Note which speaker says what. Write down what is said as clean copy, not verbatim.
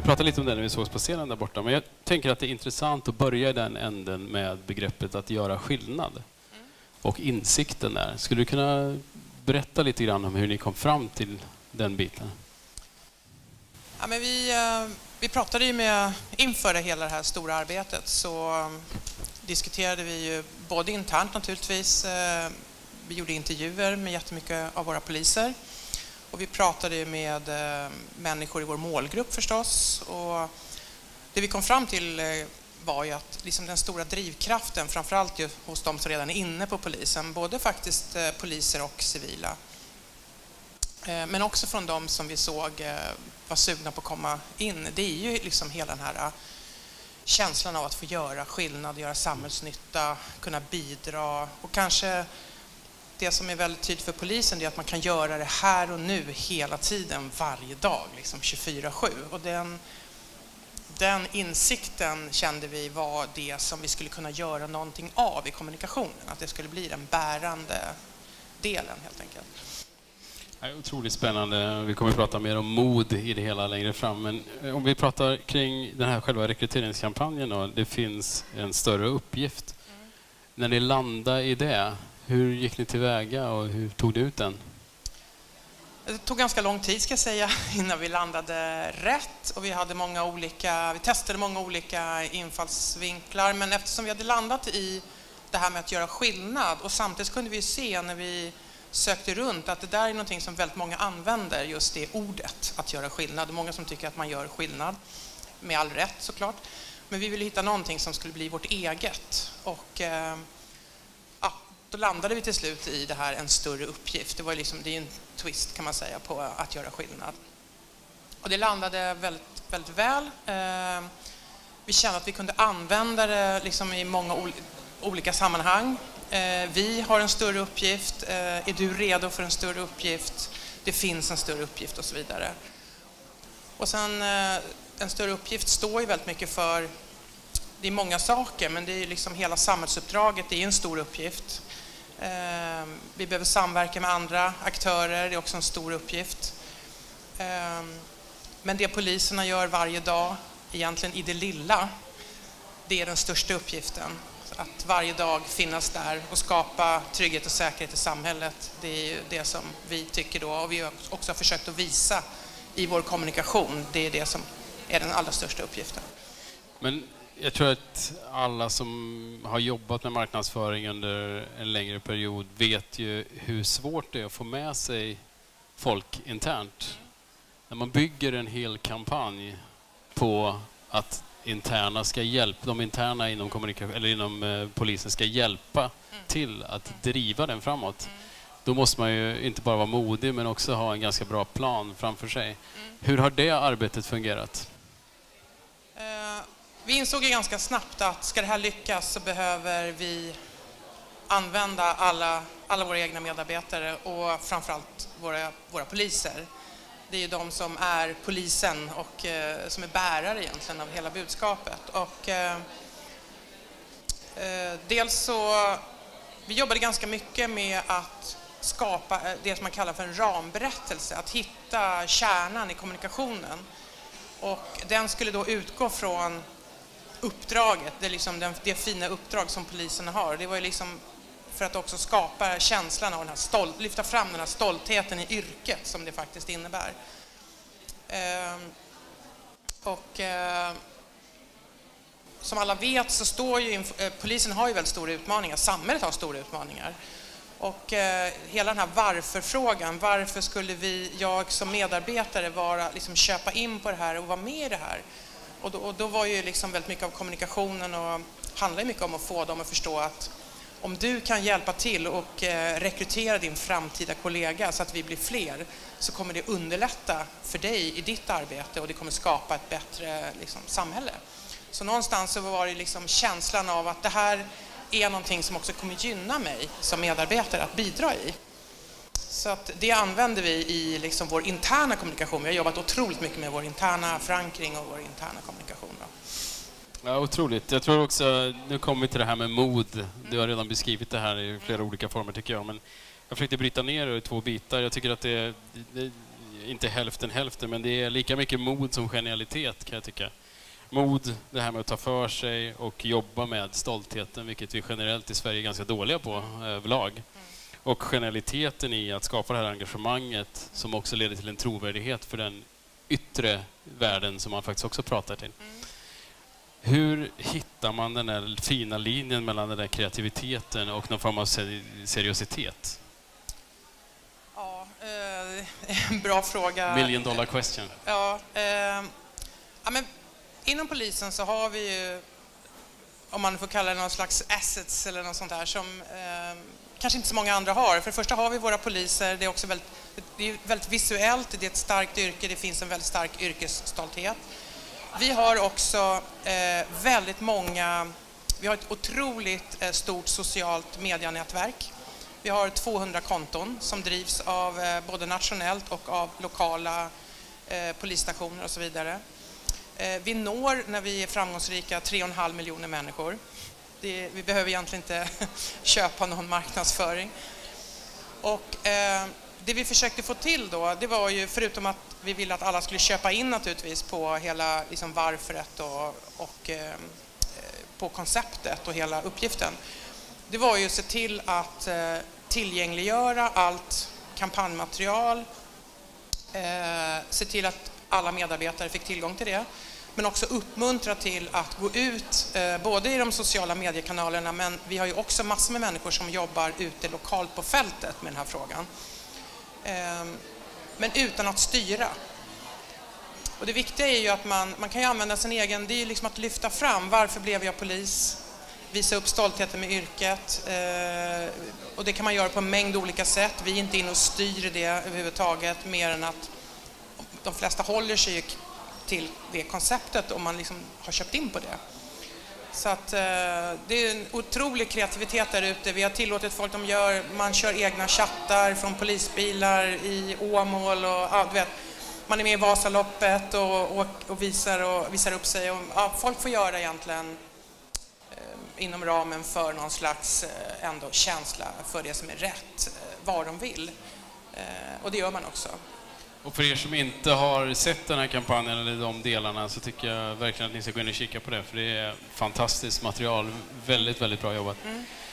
Speaker 1: pratade lite om det när vi sågs på scenen där borta, men jag tänker att det är intressant att börja i den änden med begreppet att göra skillnad och insikten där. Skulle du kunna berätta lite grann om hur ni kom fram till den biten?
Speaker 2: Ja, men vi pratade ju med, inför hela det här stora arbetet så diskuterade vi ju både internt naturligtvis, vi gjorde intervjuer med jättemycket av våra poliser och vi pratade med människor i vår målgrupp förstås, och det vi kom fram till var ju att liksom den stora drivkraften framförallt ju hos de som redan är inne på polisen, både faktiskt poliser och civila, men också från de som vi såg var sugna på att komma in, det är ju liksom hela den här känslan av att få göra skillnad, göra samhällsnytta, kunna bidra, och kanske det som är väldigt tydligt för polisen är att man kan göra det här och nu hela tiden, varje dag, liksom 24/7. Och den insikten kände vi var det som vi skulle kunna göra någonting av i kommunikationen, att det skulle bli den bärande delen helt enkelt.
Speaker 1: Det är otroligt spännande. Vi kommer att prata mer om mod i det hela längre fram. Men om vi pratar kring den här själva rekryteringskampanjen då, det finns en större uppgift. När ni landade i det, hur gick ni tillväga och hur tog du ut den?
Speaker 2: Det tog ganska lång tid ska jag säga innan vi landade rätt, och vi testade många olika infallsvinklar, men eftersom vi hade landat i det här med att göra skillnad, och samtidigt kunde vi se när vi sökte runt att det där är någonting som väldigt många använder, just det ordet, att göra skillnad. Många som tycker att man gör skillnad, med all rätt såklart. Men vi ville hitta någonting som skulle bli vårt eget. Och då landade vi till slut i det här, en större uppgift. Det är en twist kan man säga på att göra skillnad. Och det landade väldigt, väldigt väl. Vi kände att vi kunde använda det liksom i många olika sammanhang. Vi har en större uppgift, är du redo för en större uppgift? Det finns en större uppgift och så vidare. Och sen en större uppgift står ju väldigt mycket för, det är många saker, men det är liksom hela samhällsuppdraget, det är en stor uppgift. Vi behöver samverka med andra aktörer, det är också en stor uppgift. Men det poliserna gör varje dag, egentligen i det lilla, det är den största uppgiften. Att varje dag finnas där och skapa trygghet och säkerhet i samhället, det är ju det som vi tycker då, och vi har också försökt att visa i vår kommunikation, det är det som är den allra största uppgiften.
Speaker 1: Men jag tror att alla som har jobbat med marknadsföring under en längre period vet ju hur svårt det är att få med sig folk internt. När man bygger en hel kampanj på att de interna inom kommunikation eller inom polisen ska hjälpa till att driva den framåt. Då måste man ju inte bara vara modig men också ha en ganska bra plan framför sig. Hur har det arbetet fungerat?
Speaker 2: Vi insåg ju ganska snabbt att ska det här lyckas så behöver vi använda alla våra egna medarbetare och framförallt våra poliser. Det är ju de som är polisen och som är bärare egentligen av hela budskapet. Och dels så, vi jobbade ganska mycket med att skapa det som man kallar för en ramberättelse, att hitta kärnan i kommunikationen. Och den skulle då utgå från uppdraget, det är liksom det fina uppdrag som poliserna har. Det var ju liksom för att också skapa känslan av den här lyfta fram den här stoltheten i yrket som det faktiskt innebär. Som alla vet så står ju polisen har ju väldigt stora utmaningar, samhället har stora utmaningar. Och hela den här varför-frågan, varför skulle jag som medarbetare köpa in på det här och vara med i det här? Och då var ju liksom väldigt mycket av kommunikationen och handlar ju mycket om att få dem att förstå att om du kan hjälpa till och rekrytera din framtida kollega så att vi blir fler, så kommer det underlätta för dig i ditt arbete och det kommer skapa ett bättre samhälle. Så någonstans så var det känslan av att det här är någonting som också kommer gynna mig som medarbetare att bidra i. Så att det använder vi i vår interna kommunikation. Vi har jobbat otroligt mycket med vår interna förankring och vår interna kommunikation.
Speaker 1: Ja, otroligt. Jag tror också, nu kommer vi till det här med mod. Du har redan beskrivit det här i flera olika former tycker jag. Men jag försökte bryta ner det i 2 bitar. Jag tycker att det är inte hälften, men det är lika mycket mod som genialitet kan jag tycka. Mod, det här med att ta för sig och jobba med stoltheten, vilket vi generellt i Sverige är ganska dåliga på överlag. Och genialiteten i att skapa det här engagemanget som också leder till en trovärdighet för den yttre världen som man faktiskt också pratar till. Hur hittar man den där fina linjen mellan den där kreativiteten och någon form av seriositet?
Speaker 2: Ja, en bra fråga.
Speaker 1: $1 million question.
Speaker 2: Ja, men inom polisen så har vi ju, om man får kalla det någon slags assets eller något sånt där som kanske inte så många andra har. För det första har vi våra poliser, det är också väldigt visuellt, det är ett starkt yrke, det finns en väldigt stark yrkesstolthet. Vi har också väldigt många, vi har ett otroligt stort socialt medianätverk. Vi har 200 konton som drivs av både nationellt och av lokala polisstationer och så vidare. Vi når, när vi är framgångsrika, 3,5 miljoner människor. Vi behöver egentligen inte köpa någon marknadsföring. Och det vi försökte få till då, det var ju, förutom att vi ville att alla skulle köpa in naturligtvis på hela liksom varföret och på konceptet och hela uppgiften. Det var ju att se till att tillgängliggöra allt kampanjmaterial, se till att alla medarbetare fick tillgång till det, men också uppmuntra till att gå ut både i de sociala mediekanalerna, men vi har ju också massor med människor som jobbar ute lokalt på fältet med den här frågan. Men utan att styra. Och det viktiga är ju att man kan ju använda sin egen, det är ju liksom att lyfta fram varför blev jag polis, visa upp stoltheten med yrket, och det kan man göra på en mängd olika sätt. Vi är inte inne och styr det överhuvudtaget, mer än att de flesta håller sig till det konceptet om man liksom har köpt in på det. Så att det är en otrolig kreativitet där ute. Vi har tillåtit folk, man kör egna chattar från polisbilar i Åmål och du vet, man är med i Vasaloppet och visar upp sig. Och, folk får göra egentligen inom ramen för någon slags ändå känsla för det som är rätt, vad de vill. Och det gör man också.
Speaker 1: Och för er som inte har sett den här kampanjen eller de delarna, så tycker jag verkligen att ni ska gå in och kika på det, för det är fantastiskt material. Väldigt, väldigt bra jobbat.